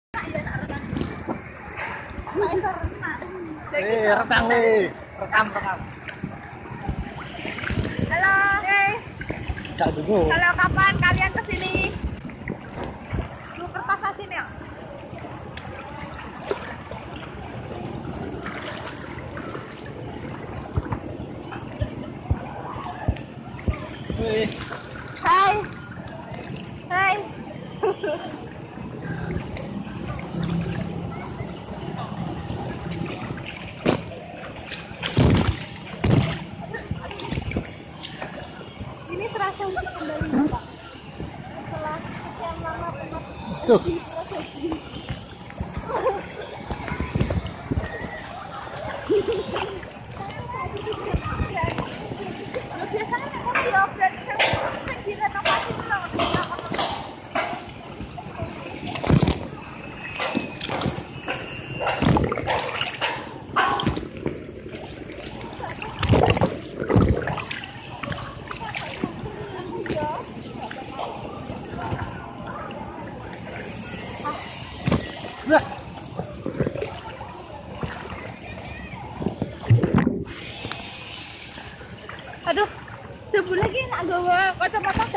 Rekam nih, rekam. Halo, Tak dulu. kalau kapan kalian kesini? Lu kertas asin ya? Hai. Hai. Ini terasa untuk kembali Bapak. Setelah sekian lama tempat Tuh. biasanya nek ngono ya berarti sing direnovasi itu lho. Aduh, jebule iki nak gawa kacamata